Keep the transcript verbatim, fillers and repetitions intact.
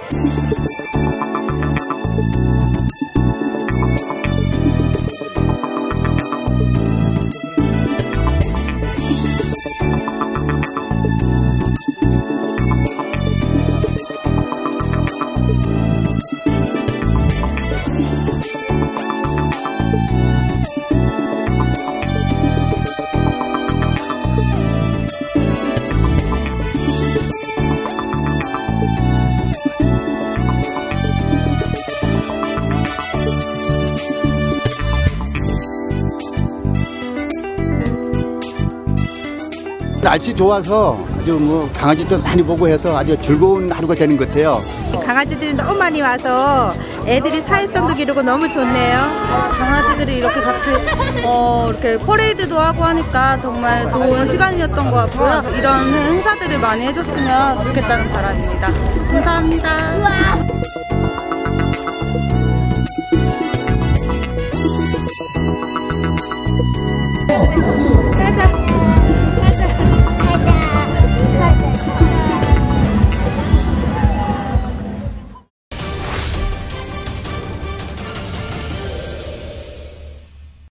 날씨 좋아서 아주 뭐 강아지도 많이 보고 해서 아주 즐거운 하루가 되는 것 같아요. 강아지들이 너무 많이 와서 애들이 사회성도 기르고 너무 좋네요. 강아지들이 이렇게 같이 어, 이렇게 퍼레이드도 하고 하니까 정말 좋은 시간이었던 것 같고요. 이런 행사들을 많이 해줬으면 좋겠다는 바람입니다. 감사합니다.